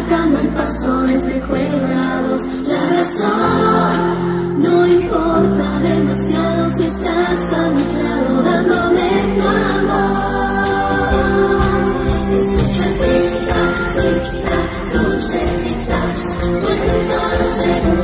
marcando el paso de este juego a dos. La razón no importa demasiado si estás a mi lado dándome tu amor. Escucha tic-tac, tic-tac, dulce tic-tac, cuento los segundos.